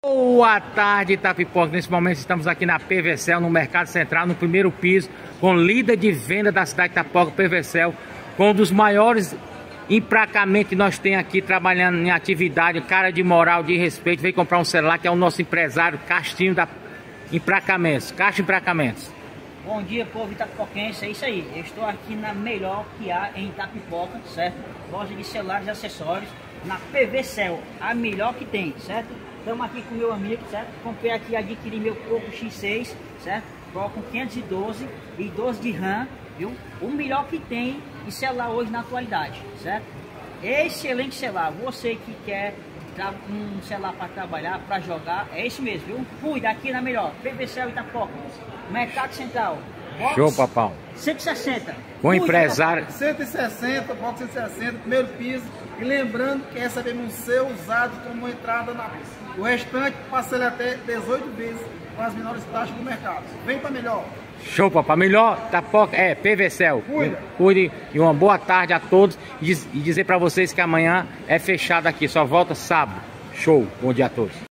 Boa tarde, Itapipoca. Nesse momento estamos aqui na PVCel, no Mercado Central, no primeiro piso, com líder de venda da cidade de Itapipoca, PVCel, com um dos maiores emplacamentos que nós temos aqui, trabalhando em atividade, cara de moral, de respeito. Veio comprar um celular, que é o nosso empresário Castinho da Emplacamentos. Caixa Emplacamentos. Bom dia, povo itapipoquense, é isso aí. Eu estou aqui na melhor que há em Itapipoca, certo? Loja de celulares e acessórios, na PVCel, a melhor que tem, certo? Estamos aqui com meu amigo, certo? Comprei aqui, adquiri meu Poco X6, certo? Com 512 e 12 de RAM, viu? O melhor que tem de celular hoje na atualidade, certo? Excelente celular. Você que quer um celular para trabalhar, para jogar, é isso mesmo, viu? Cuida aqui na melhor. PVCel Itapipoca, Mercado Central. Box Show, papão. 160. Com empresário. 160, box 160, primeiro piso. E lembrando que recebemos um seu usado como entrada na pista. O restante passa ele até 18 vezes com as menores taxas do mercado. Vem para melhor. Show, papai. Melhor Itapipoca é PVCel. Cuide e uma boa tarde a todos. E dizer para vocês que amanhã é fechado aqui, só volta sábado. Show. Bom dia a todos.